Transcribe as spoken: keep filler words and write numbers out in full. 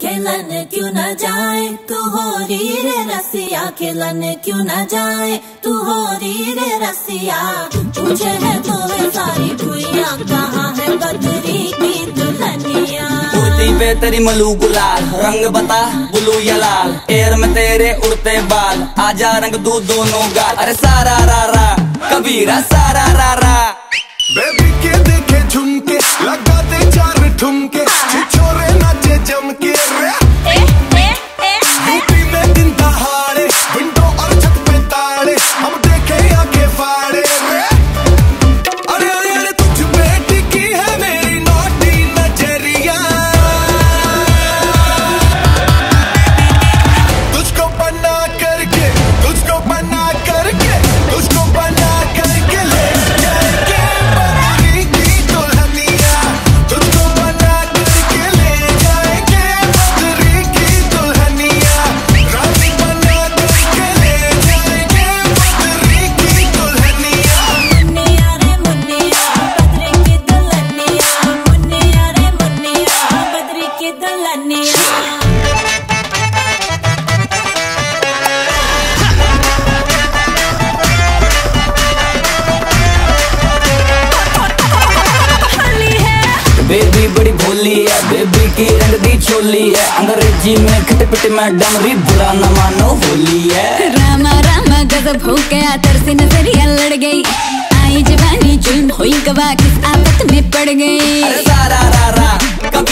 खेलन क्यों न जाए तू हो री रे रसिया, खेलन क्यों न जाए तू हो री रे रसिया। पूछे है तो वे सारी भुइयां कहाँ है बदरी की दुल्हनिया। कुर्ती पे तेरी मलू गुलाल, रंग बता ब्लू या लाल, एयर में तेरे उड़ते बाल, आजा रंग दू दोनों गाल। अरे सारा रा रा कबीरा सारा रा रा। बेबी के देखे झुमके लगा दे चार ठुमके, छोरे नाचे जम के रे। यूपी में दिन दहाड़े विंडो और छत पे ताड़े, हम देखे आके फाड़े रे। अरे अरे अरे तुझ पे टिकी है मेरी नोटी नजरिया, तुझको बना करके तुझको बना करके तुझको बना करके ले जाएंगे बदरी की दुल्हनिया, तुझको बना करके ले जाएंगे बदरी की दुल्हनिया, रानी बना करके ले जाएंगे बदरी की दुल्हनिया। मुन्निया रे मुन्निया बदरी की दुल्हनिया, मुन्निया रे मुन्निया बदरी की दुल्हनिया। बेबी बड़ी भोली है, बेबी की रंग दी चोली है, अंग्रेजी में खटपट में डमरी, बुरा न मानो होली है। रामा रामा गजब हो गया, तरसे नजरिया लड़ गई, आई जवानी जुल्म हुई गवा, किस आफत में पड़ गई। अरे सारा रा रा